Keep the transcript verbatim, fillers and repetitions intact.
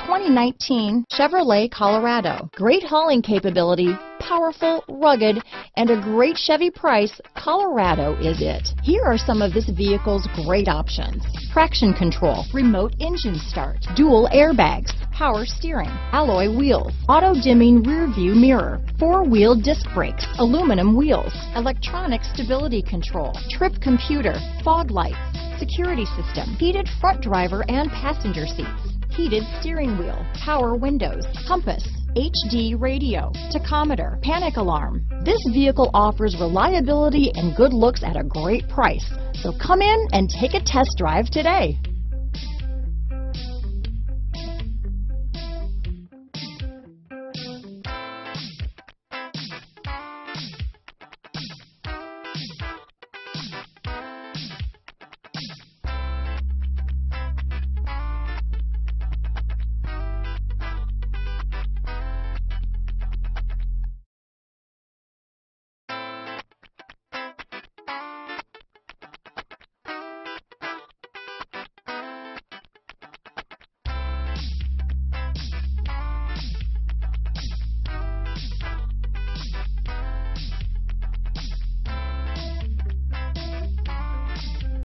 twenty nineteen Chevrolet Colorado. Great hauling capability, powerful, rugged, and a great Chevy price, Colorado is it. Here are some of this vehicle's great options: traction control, remote engine start, dual airbags, power steering, alloy wheels, auto dimming rear view mirror, four-wheel disc brakes, aluminum wheels, electronic stability control, trip computer, fog lights, security system, heated front driver and passenger seats, heated steering wheel, power windows, compass, H D radio, tachometer, panic alarm. This vehicle offers reliability and good looks at a great price. So come in and take a test drive today.